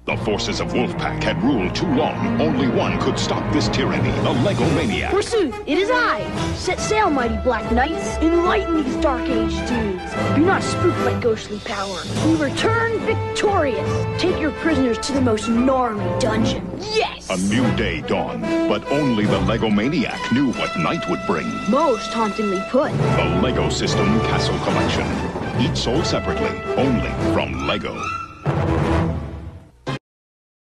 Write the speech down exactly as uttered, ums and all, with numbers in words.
The forces of Wolfpack had ruled too long. Only one could stop this tyranny, the Lego Maniac. Forsooth, it is I! Set sail, mighty Black Knights! Enlighten these Dark Age dudes! Be not spooked by ghostly power. We return victorious! Take your prisoners to the most gnarly dungeon. Yes! A new day dawned, but only the Lego Maniac knew what night would bring. Most hauntingly put. The Lego System Castle Collection. Each sold separately, only from Lego.